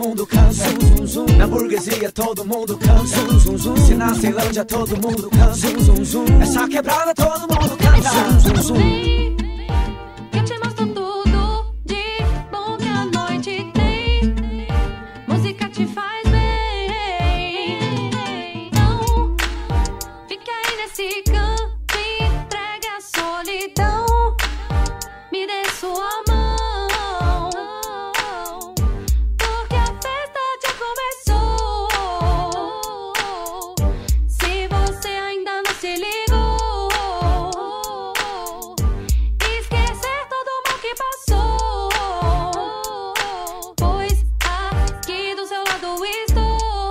mundo canta. Zum, zum, zum. Na burguesia todo mundo canta. Zum, zum, zum. Se na Ceilândia todo mundo canta. Zum, zum, zum. Essa quebrada todo mundo canta. Zum, zum, zum. Que eu te mostro tudo de bom que a noite tem. Música te faz bem. Então, fica aí nesse canto e entregue a solidão. Me dê sua mão, porque a festa já começou. Se você ainda não se ligou, esquecer todo o mal que passou, pois aqui do seu lado estou.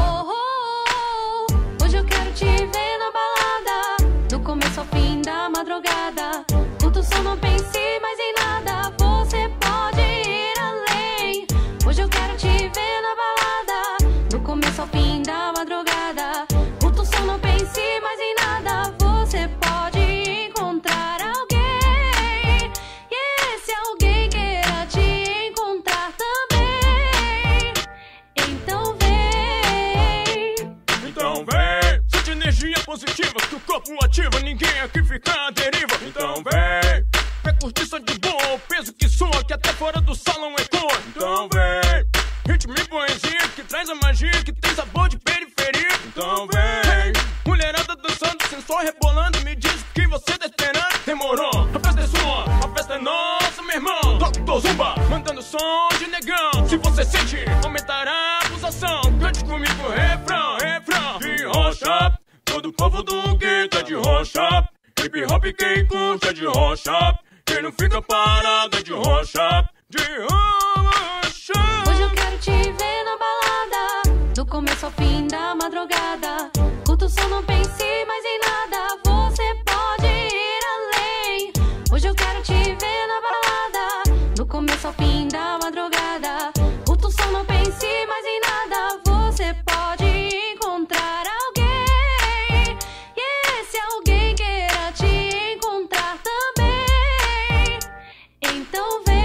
Hoje eu quero te ver na balada, do começo ao fim da madrugada. Curta o som, não pense mais em nada, você pode ir além. Hoje eu quero te ver na balada, do começo ao fim da madrugada. Curta o som, não pense mais em nada, você pode encontrar alguém. E esse alguém queira te encontrar também. Então vem. Então vem, sente energia positiva, que o corpo ativa, ninguém aqui fica à deriva. Então vem, vem curtir som de bom, o peso que soa, que até fora do salão ecoa. Então vem, ritmo e poesia, que traz a magia, que tem sabor de periferia. Então vem, mulherada dançando, sensual rebolando, me diz o que você tá esperando. Demorou, a festa é sua, a festa é nossa, meu irmão. Dr. Zumba, mandando som de negão. Se você sente, aumentará a pulsação. Cante comigo, refrão, refrão. De rocha, todo o povo do gueto é de rocha. Hip hop quem curte é de rocha. Quem não fica parado é de rocha. De rocha. Hoje eu quero te ver na balada, do começo ao fim da madrugada. Curta o som, não pense mais em nada, você pode ir além. Hoje eu quero te ver na balada, do começo ao fim da madrugada. Curta o som, não pense mais em nada, você pode encontrar alguém. E esse alguém queira te encontrar também. Então vem.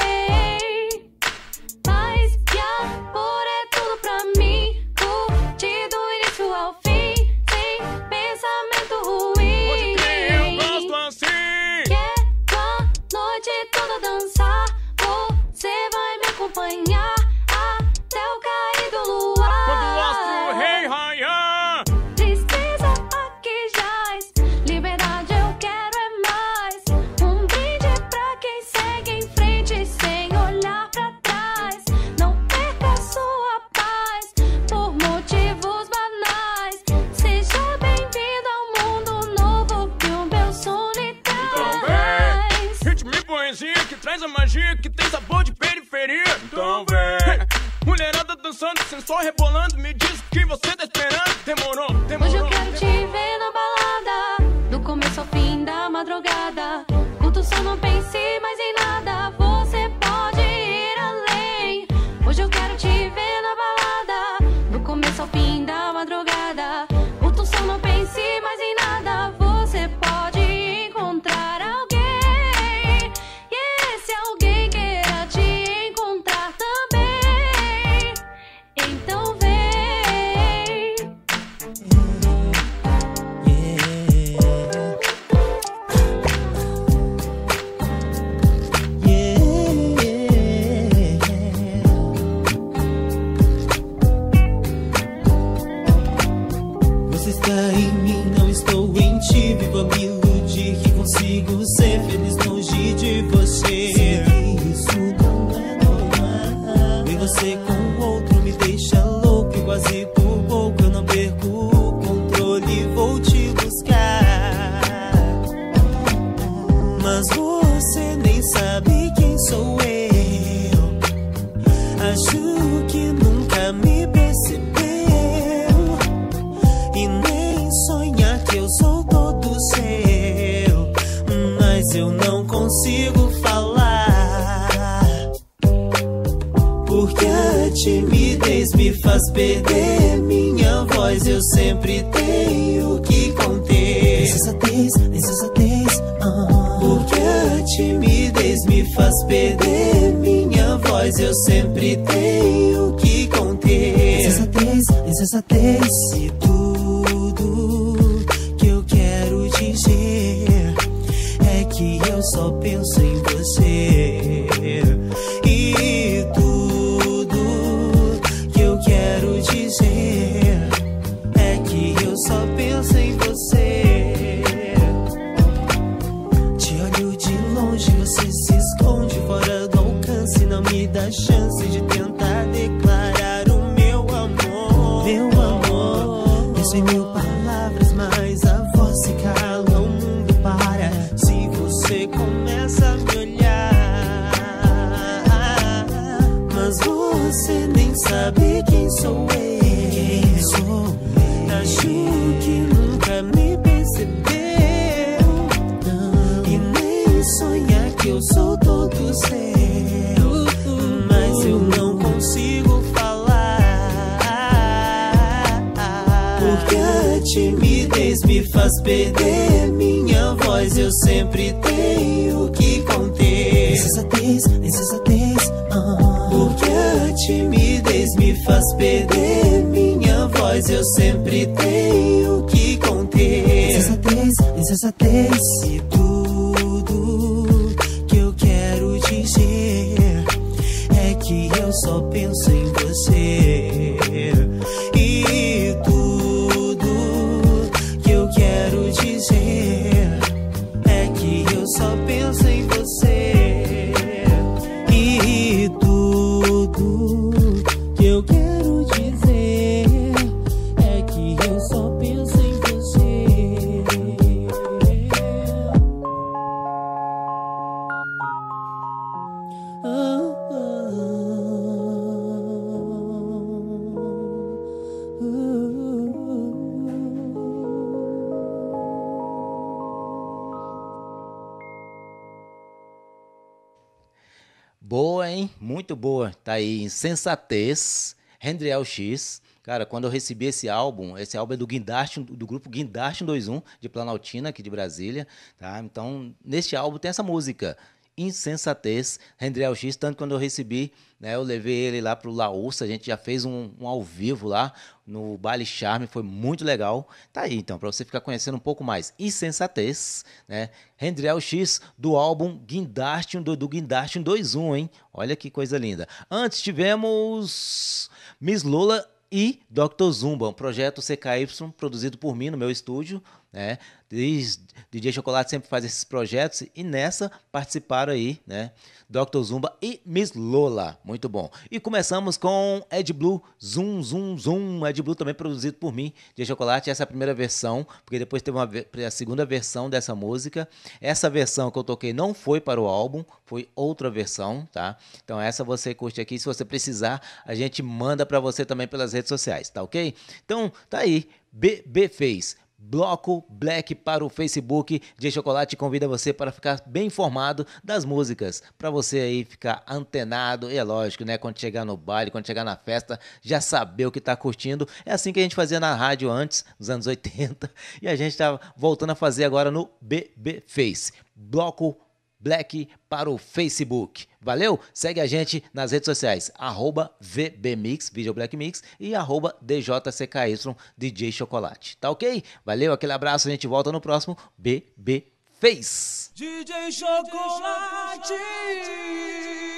Paz e amor é tudo pra mim, curtir do início ao fim, sem pensamento ruim. Pode crer, eu gosto assim. Quero a noite toda dançar, você vai me acompanhar até o cair do luar. Quando o astro rei raiar, Tristeza aqui jaz, liberdade eu quero é mais. Um brinde pra quem segue em frente sem olhar pra trás. Não perca sua paz por motivos banais. Seja bem-vindo ao mundo novo que o meu som lhe então traz. vem, ritmo e poesia, que traz a magia, que tem sabor de periferia. Então vem, mulherada dançando, sensual rebolando, me diz o que você tá esperando. Demorou, demorou. Hoje eu quero te ver na balada, do começo ao fim da madrugada. Curta o som, não pense mais em nada, você pode ir além. Hoje eu quero te ver na balada, do começo ao fim da madrugada. Curta o som, não pense mais em nada, você pode encontrar alguém. E esse alguém queira te encontrar também. Então vem. Você está em mim, não estou em ti. Vivo a me iludir que consigo ser feliz longe de você. Sei que isso não é normal. Ver você com outro me deixa louco e quase por pouco eu não perco o controle. Vou te buscar, mas você nem sabe quem sou eu. Acho que nunca me percebeu e nem sonhar que eu sou todo seu. Mas eu não consigo falar, porque a timidez me faz perder minha voz. Eu sempre tenho que conter insensatez, insensatez, porque a timidez me faz perder minha voz. Eu sempre tenho insensatez. E tudo que eu quero dizer é que eu só penso em você. E tudo que eu quero dizer é que eu só penso em você. Te olho de longe, você se esconde fora do alcance, não me dá chance de tentar declarar o meu amor. Meu amor, penso em mil palavras, mas a voz se cala, o mundo para se você começa a me olhar. Mas você nem sabe quem sou eu. Acho que nunca me percebeu, e nem sonha que eu sou todo seu. Mas eu não consigo falar, porque a timidez me faz perder minha voz. Eu sempre tenho que conter insensatez, insensatez, porque a timidez me faz perder minha voz. Eu sempre tenho que conter insensatez, insensatez. E tudo que eu quero dizer é que eu só penso em você. E tudo que eu quero dizer é que eu só penso em você. E tudo que eu quero dizer é que eu só penso em você. Boa, hein? Muito boa. Tá aí, Insensatez, Rendriel X. Cara, quando eu recebi esse álbum é do Guindaste, do grupo Guindaste 121, de Planaltina, aqui de Brasília, tá? Então, neste álbum tem essa música, Insensatez, Rendriel X, tanto quando eu recebi, né, eu levei ele lá pro Laúça, a gente já fez um ao vivo lá no Baile Charme, foi muito legal. Tá aí, então, para você ficar conhecendo um pouco mais. Insensatez, né? Rendriel X, do álbum Guindaste, do Guindaste 121, hein? Olha que coisa linda. Antes tivemos Miss Lola e Dr. Zumba, um projeto CKY produzido por mim no meu estúdio, né? DJ Chocolate sempre faz esses projetos e nessa participaram aí, né? Dr. Zumba e Miss Lola, muito bom. E começamos com Ed Blue, Zum Zum Zum, Ed Blue também produzido por mim, DJ Chocolate. Essa é a primeira versão, porque depois teve a segunda versão dessa música. Essa versão que eu toquei não foi para o álbum, foi outra versão, tá? Então essa você curte aqui, se você precisar, a gente manda para você também pelas redes sociais, tá ok? Então tá aí, BB fez Bloco Black para o Facebook. DJ Chocolate convida você para ficar bem informado das músicas, para você aí ficar antenado, e é lógico, né, quando chegar no baile, quando chegar na festa, já saber o que tá curtindo. É assim que a gente fazia na rádio antes, nos anos 80, e a gente tá voltando a fazer agora no BB Face, Bloco Black para o Facebook. Valeu? Segue a gente nas redes sociais, @VBMix, Video Black Mix, e @DJCKY, DJ Chocolate. Tá ok? Valeu, aquele abraço, a gente volta no próximo BB Face. DJ Chocolate.